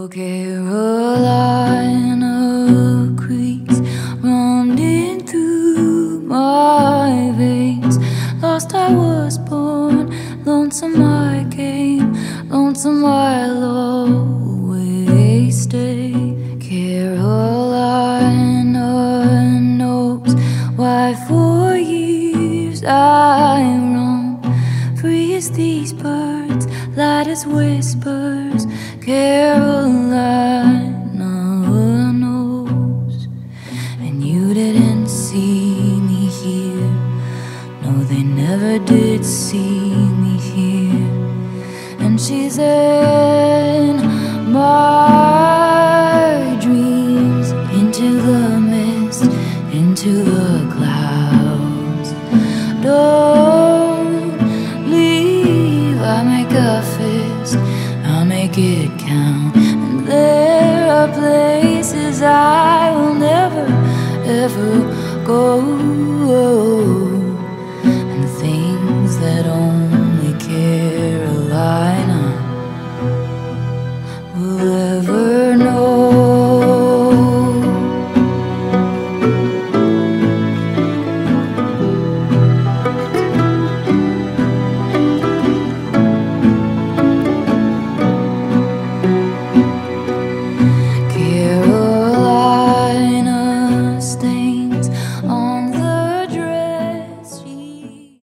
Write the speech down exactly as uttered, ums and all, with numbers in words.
Oh, Carolina creeks running through my veins. Lost I was born, lonesome I came, lonesome I'll always stay. Carolina knows why for years I roam, free as these birds, light as whispers. Carolina knows. And you didn't see me here, no, they never did see me here. And she's in my dreams, into the mist, into the clouds. Don't leave, I make a fist, I'll make it count. And there are places I will never, ever go.